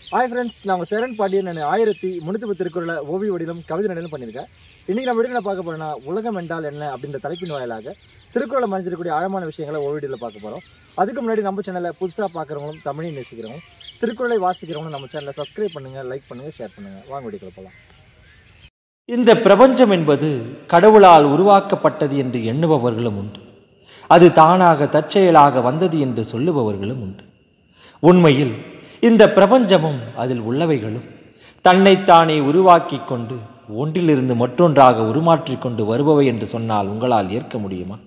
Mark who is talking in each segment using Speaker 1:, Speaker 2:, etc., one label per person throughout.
Speaker 1: Hi friends, நான் உங்கள் சேரன் பாண்டியன். நான் 1310 திருக்குறளை ஓவிய வடிவம் கவிதை நடையிலும் பண்ணியிருக்கேன். இன்றைக்கி நம்ம வீடியோவில் பார்க்க போகிறோன்னா உலகம் என்றால் என்ன அப்படின்ற தலைப்பின் வாயிலாக திருக்குறளை மறைஞ்சிருக்கக்கூடிய ஆழமான விஷயங்களை ஓவிய வீடியோவில் பார்க்க போகிறோம். அதுக்கு முன்னாடி நம்ம சேனலை புதுசாக பார்க்குறவங்களும் தமிழை நேசிக்கிறவங்க திருக்குறளை வாசிக்கிறவங்களும் நம்ம சேனலை சப்ஸ்கிரைப் பண்ணுங்கள், லைக் பண்ணுங்கள், ஷேர் பண்ணுங்கள். வாங்க வீடியோக்குள்ள போகலாம்.
Speaker 2: இந்த பிரபஞ்சம் என்பது கடவுளால் உருவாக்கப்பட்டது என்று எண்ணுபவர்களும் உண்டு. அது தானாக தற்செயலாக வந்தது என்று சொல்லுபவர்களும் உண்டு. உண்மையில் இந்த பிரபஞ்சமும் அதில் உள்ளவைகளும் தன்னைத்தானே உருவாக்கி கொண்டு ஒன்றிலிருந்து மற்றொன்றாக உருமாற்றிக் கொண்டு வருபவை என்று சொன்னால் உங்களால் ஏற்க முடியுமா?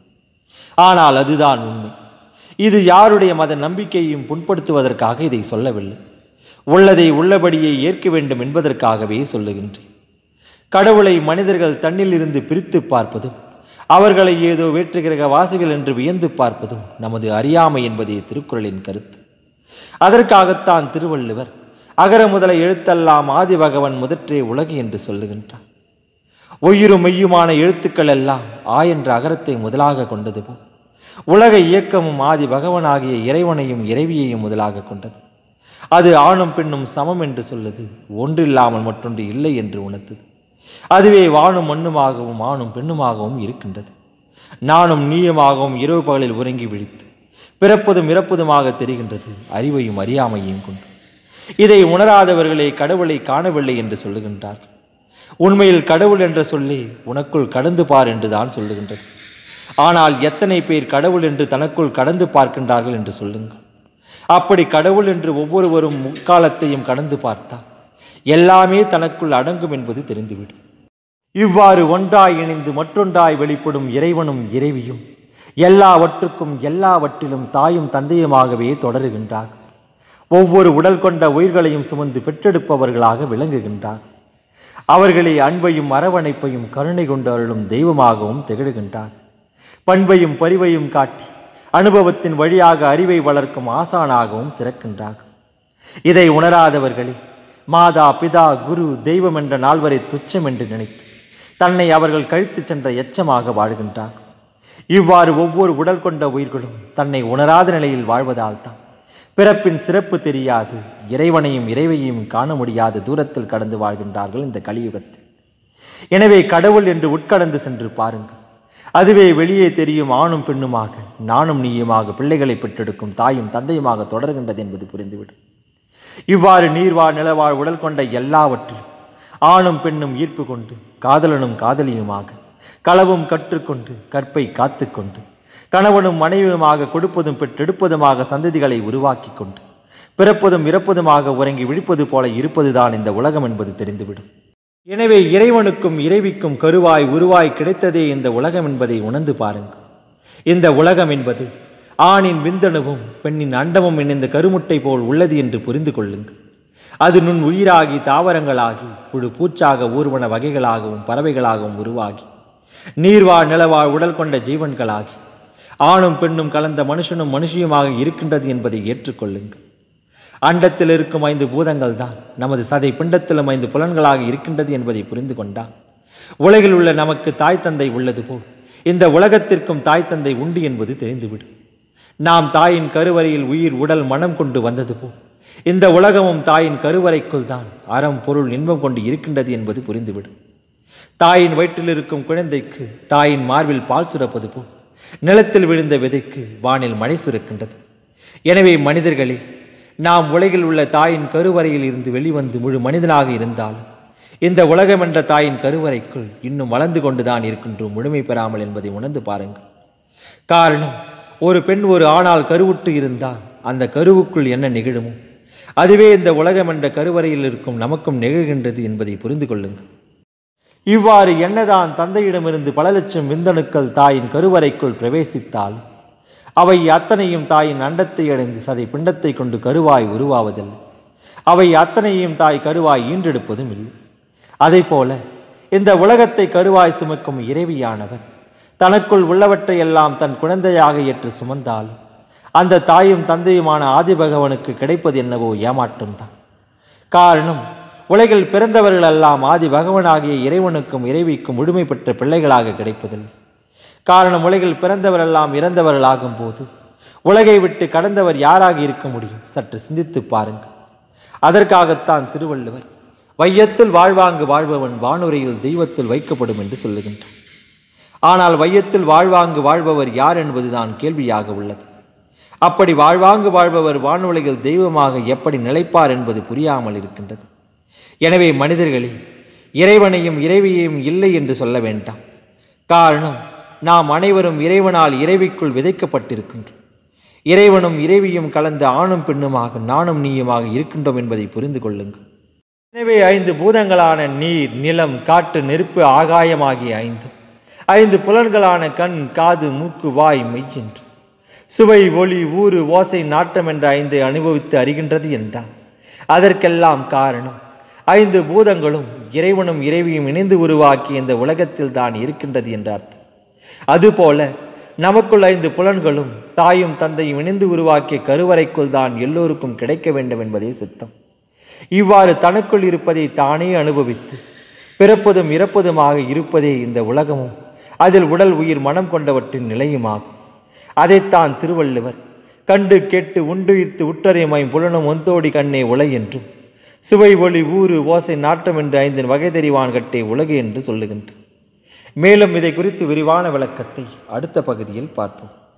Speaker 2: ஆனால் அதுதான் உண்மை. இது யாருடைய மத நம்பிக்கையையும் புண்படுத்துவதற்காக இதை சொல்லவில்லை. உள்ளதை உள்ளபடியே ஏற்க வேண்டும் என்பதற்காகவே சொல்லுகின்றேன். கடவுளை மனிதர்கள் தன்னிலிருந்து பிரித்து பார்ப்பதும் அவர்களை ஏதோ வேற்றுகிரக வாசிகள் என்று வியந்து பார்ப்பதும் நமது அறியாமை என்பதே திருக்குறளின் கருத்து. அதற்காகத்தான் திருவள்ளுவர் அகர முதல எழுத்தெல்லாம் ஆதி பகவன் முதற்றே உலகு என்று சொல்லுகின்றார். ஒய்யுறும் மெய்யுமான எழுத்துக்கள் எல்லாம் என்ற அகரத்தை முதலாக கொண்டது போல் உலக இயக்கமும் ஆதி பகவனாகிய இறைவனையும் இறைவியையும் முதலாக கொண்டது. அது ஆணும் பெண்ணும் சமம் என்று சொல்லுது, ஒன்றில்லாமல் மற்றொன்று இல்லை என்று உணர்த்தது. அதுவே வானும் மண்ணுமாகவும் ஆணும் பெண்ணுமாகவும் இருக்கின்றது. நானும் நீயுமாகவும் இரவு பகலில் உறங்கி விழித்து பிறப்பதும் இறப்பதுமாக தெரிகின்றது, அறிவையும் அறியாமையும் கொண்டு. இதை உணராதவர்களே கடவுளை காணவில்லை என்று சொல்லுகின்றார். உண்மையில் கடவுள் என்ற சொல்லி உனக்குள் கடந்து பார் என்றுதான் சொல்லுகின்றது. ஆனால் எத்தனை பேர் கடவுள் என்று தனக்குள் கடந்து பார்க்கின்றார்கள் என்று சொல்லுங்கள். அப்படி கடவுள் என்று ஒவ்வொருவரும் முக்காலத்தையும் கடந்து பார்த்தால் எல்லாமே தனக்குள் அடங்கும் என்பது தெரிந்துவிடும். இவ்வாறு ஒன்றாய் இணைந்து மற்றொன்றாய் வெளிப்படும் இறைவனும் இறைவியும் எல்லாவற்றுக்கும் எல்லாவற்றிலும் தாயும் தந்தையுமாகவே தொடருகின்றார். ஒவ்வொரு உடல் கொண்ட உயிர்களையும் சுமந்து பெற்றெடுப்பவர்களாக விளங்குகின்றார். அவர்களே அன்பையும் அரவணைப்பையும் கருணை கொண்டு அருளும் தெய்வமாகவும் திகழ்கின்றார். பண்பையும் பரிவையும் காட்டி அனுபவத்தின் வழியாக அறிவை வளர்க்கும் ஆசானாகவும் சிறக்கின்றார். இதை உணராதவர்களே மாதா பிதா குரு தெய்வம் என்ற நால்வரை துச்சம் என்று நினைத்து தன்னை அவர்கள் கழித்து சென்ற எச்சமாக வாழ்கின்றார். இவ்வாறு ஒவ்வொரு உடல் கொண்ட உயிர்களும் தன்னை உணராத நிலையில் வாழ்வதால் தான் பிறப்பின் சிறப்பு தெரியாது, இறைவனையும் இறைவையும் காண முடியாத தூரத்தில் கடந்து வாழ்கின்றார்கள் இந்த கலியுகத்தில். எனவே கடவுள் என்று உட்கடந்து சென்று பாருங்கள். அதுவே வெளியே தெரியும் ஆணும் பெண்ணுமாக நானும் நீயுமாக பிள்ளைகளை பெற்றெடுக்கும் தாயும் தந்தையுமாக தொடர்கின்றது என்பது புரிந்துவிடும். இவ்வாறு நீர்வாழ் நிலவாழ் உடல் கொண்ட எல்லாவற்றிலும் ஆணும் பெண்ணும் ஈர்ப்பு கொண்டு காதலனும் காதலியுமாக களவும் கற்றுக்கொண்டு கற்பை காத்து கொண்டு கணவனும் மனைவியுமாக கொடுப்பதும் பெற்றெடுப்பதுமாக சந்ததிகளை உருவாக்கி கொண்டு பிறப்பதும் இறப்பதுமாக உறங்கி விழிப்பது போல இருப்பதுதான் இந்த உலகம் என்பது தெரிந்துவிடும். எனவே இறைவனுக்கும் இறைவிக்கும் கருவாய் உருவாய் கிடைத்ததே இந்த உலகம் என்பதை உணர்ந்து பாருங்கள். இந்த உலகம் என்பது ஆணின் விந்தணுவும் பெண்ணின் அண்டமும் இணைந்த கருமுட்டை போல் உள்ளது என்று புரிந்து கொள்ளுங்கள். அது நுண் உயிராகி தாவரங்களாகி புழு பூச்சாக ஊர்வன வகைகளாகவும் பறவைகளாகவும் உருவாகி நீர்வாழ் நிலவாழ் உடல் கொண்ட ஜீவன்களாகி ஆணும் பெண்ணும் கலந்த மனுஷனும் மனுஷியுமாக இருக்கின்றது என்பதை ஏற்றுக்கொள்ளுங்கள். அண்டத்தில் இருக்கும் 5 பூதங்கள் தான் நமது சதை பிண்டத்திலும் 5 புலன்களாக இருக்கின்றது என்பதை புரிந்து கொண்டால் உலகில் உள்ள நமக்கு தாய் தந்தை உள்ளது போல் இந்த உலகத்திற்கும் தாய் தந்தை உண்டு என்பது தெரிந்துவிடும். நாம் தாயின் கருவறையில் உயிர் உடல் மனம் கொண்டு வந்தது போல் இந்த உலகமும் தாயின் கருவறைக்குள் தான் அறம் பொருள் இன்பம் கொண்டு இருக்கின்றது என்பது புரிந்துவிடும். தாயின் வயிற்றில் இருக்கும் குழந்தைக்கு தாயின் மார்பில் பால் சுரப்பது போல் நிலத்தில் விழுந்த விதைக்கு வானில் மழை சுரக்கின்றது. எனவே மனிதர்களே, நாம் உலகில் உள்ள தாயின் கருவறையில் இருந்து வெளிவந்து முழு மனிதனாக இருந்தாலும் இந்த உலகம் என்ற தாயின் கருவறைக்குள் இன்னும் வளர்ந்து கொண்டுதான் இருக்கின்றோம், முழுமை பெறாமல் என்பதை உணர்ந்து பாருங்கள். காரணம், ஒரு பெண் ஒரு ஆணால் கருவுற்று இருந்தால் அந்த கருவுக்குள் என்ன நிகழுமோ அதுவே இந்த உலகம் என்ற கருவறையில் இருக்கும் நமக்கும் நிகழ்கின்றது என்பதை புரிந்து கொள்ளுங்கள். இவ்வாறு என்னதான் தந்தையிடமிருந்து பல லட்சம் விந்தணுக்கள் தாயின் கருவறைக்குள் பிரவேசித்தால் அவை அத்தனையும் தாயின் அண்டத்தை அடைந்து சதை பிண்டத்தை கொண்டு கருவாய் உருவாவதில்லை. அவை அத்தனையும் தாய் கருவாய் ஈன்றெடுப்பதும் இல்லை. அதே போல இந்த உலகத்தை கருவாய் சுமக்கும் இறைவியானவர் தனக்குள் உள்ளவற்றையெல்லாம் தன் குழந்தையாக ஏற்று சுமந்தாலும் அந்த தாயும் தந்தையுமான ஆதிபகவனுக்கு கிடைப்பது என்னவோ ஏமாற்றம்தான். காரணம், உலகில் பிறந்தவர்கள் எல்லாம் ஆதி பகவனாகிய இறைவனுக்கும் இறைவிக்கும் முழுமை பெற்ற பிள்ளைகளாக கிடைப்பதில்லை. காரணம், உலகில் பிறந்தவரெல்லாம் இறந்தவர்களாகும் போது உலகை விட்டு கடந்தவர் யாராக இருக்க முடியும்? சற்று சிந்தித்து பாருங்கள். அதற்காகத்தான் திருவள்ளுவர் வையத்தில் வாழ்வாங்கு வாழ்பவன் வானுரையில் தெய்வத்தில் வைக்கப்படும் என்று சொல்லுகின்றார். ஆனால் வையத்தில் வாழ்வாங்கு வாழ்பவர் யார் என்பதுதான் கேள்வியாக உள்ளது. அப்படி வாழ்வாங்கு வாழ்பவர் வானுலகில் தெய்வமாக எப்படி நிலைப்பார் என்பது புரியாமல் இருக்கின்றது. எனவே மனிதர்களே, இறைவனையும் இறைவியையும் இல்லை என்று சொல்ல வேண்டாம். காரணம், நாம் அனைவரும் இறைவனால் இறைவிக்குள் விதைக்கப்பட்டிருக்கின்றோம். இறைவனும் இறைவியும் கலந்த ஆணும் பெண்ணுமாக நானும் நீயுமாக இருக்கின்றோம் என்பதை புரிந்து கொள்ளுங்கள். எனவே 5 பூதங்களான நீர், நிலம், காற்று, நெருப்பு, ஆகாயம் ஆகிய 5 புலன்களான கண், காது, மூக்கு, வாய், மெய் என்று சுவை, ஒளி, ஊறு, ஓசை, நாட்டம் என்ற 5 அனுபவித்து அறிகின்றது என்றார். அதற்கெல்லாம் காரணம் 5 பூதங்களும் இறைவனும் இறைவியும் இணைந்து உருவாக்கி இந்த உலகத்தில் தான் இருக்கின்றது என்ற அர்த்தம். அதுபோல நமக்குள் 5 புலன்களும் தாயும் தந்தையும் இணைந்து உருவாக்கிய கருவறைக்குள் தான் எல்லோருக்கும் கிடைக்க வேண்டும் என்பதே சித்தம். இவ்வாறு தனக்குள் இருப்பதை தானே அனுபவித்து பிறப்பதும் இறப்பதுமாக இருப்பதே இந்த உலகமும் அதில் உடல் உயிர் மனம் கொண்டவற்றின் நிலையுமாகும். அதைத்தான் திருவள்ளுவர் கண்டு கேட்டு உண்டுயிர்த்து உற்றறியுமாய் புலனும் ஒந்தோடி கண்ணே உலை என்றும் சுவை, ஒளி, ஊறு, ஓசை, நாட்டம் என்று 5 வகை தெரிவான் கட்டே உலகு என்று சொல்லுகின்றார். மேலும் இதை குறித்து விரிவான விளக்கத்தை அடுத்த பகுதியில் பார்ப்போம்.